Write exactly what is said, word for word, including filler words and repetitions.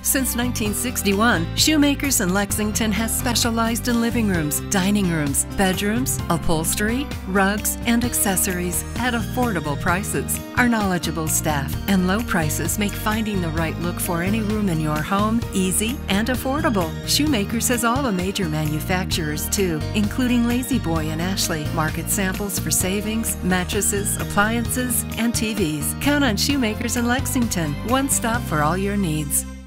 Since nineteen sixty-one, Shumakers in Lexington has specialized in living rooms, dining rooms, bedrooms, upholstery, rugs, and accessories at affordable prices. Our knowledgeable staff and low prices make finding the right look for any room in your home easy and affordable. Shumakers has all the major manufacturers too, including La-Z-Boy and Ashley. Market samples for savings, mattresses, appliances, and T Vs. Count on Shumakers in Lexington, one stop for all your needs.